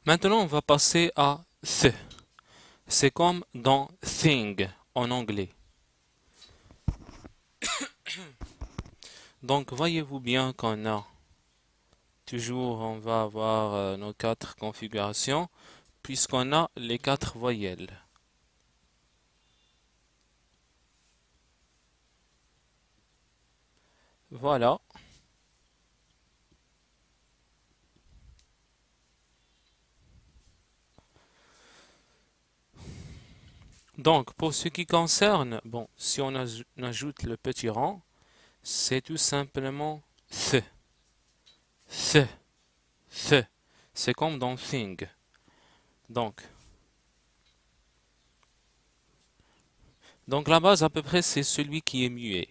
Maintenant, on va passer à th. C'est comme dans thing en anglais. Donc, voyez-vous bien qu'on a toujours, on va avoir nos quatre configurations, puisqu'on a les quatre voyelles. Voilà. Donc, pour ce qui concerne, bon, si on ajoute le petit rang, c'est tout simplement th. Th. Th. C'est comme dans thing. Donc la base à peu près c'est celui qui est muet.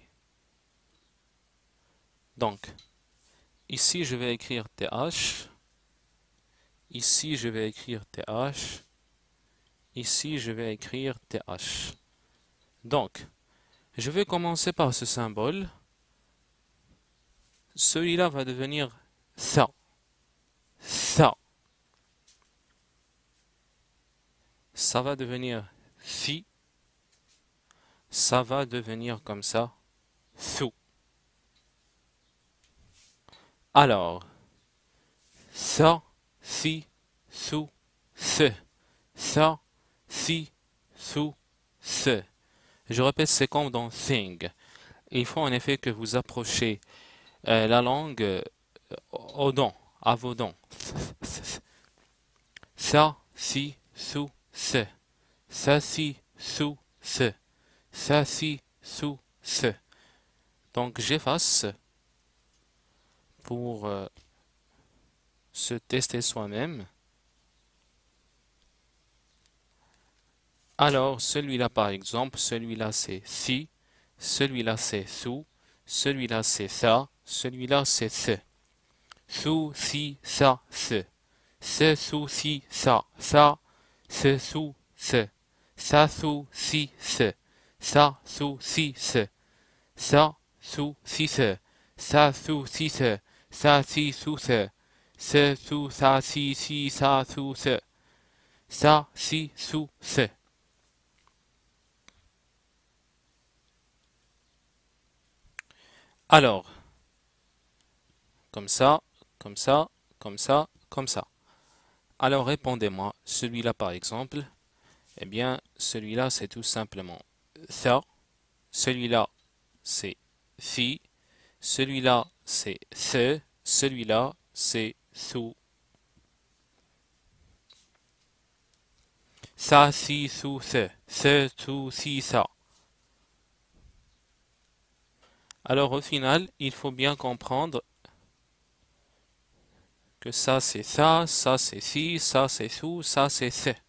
Donc, ici je vais écrire TH. Ici je vais écrire TH. Ici je vais écrire TH. Donc, je vais commencer par ce symbole. Celui-là va devenir tha. Tha. Ça va devenir thi. Ça va devenir comme ça. Thu. Alors, tha, thi, thu, th. Tha, thi, thu, th. Je répète, c'est comme dans thing. Il faut en effet que vous approchiez la langue aux dents, à vos dents. Ça, si, sous, ce. Ça, si, sous, ce. Ça, si, sous, ce. Donc, j'efface pour se tester soi-même. Alors, celui-là, par exemple, celui-là, c'est si. Celui-là, c'est sous. Celui-là, c'est ça. Celui-là, c'est ce. Sous, si, ça, ce. Ce, sous, si, ça. Ça, ce, sous, ce. Ça, sous, si, ce. Ça, sous, si, ce. Ça, sous, si, ce. Ça, sous, si, ce. Ça, si, sous, ce. Ce, sous, ça, si, ça, sous, ce. Ça, si, sous, ce. Alors, comme ça, comme ça, comme ça, comme ça. Alors répondez-moi, celui-là par exemple, eh bien, celui-là c'est tout simplement tha, celui-là c'est thi, celui-là c'est the, celui-là c'est thu. Ça, si, thu, the, thu, si, ça. Alors au final, il faut bien comprendre que ça c'est ça c'est si, ça c'est thu, ça c'est the.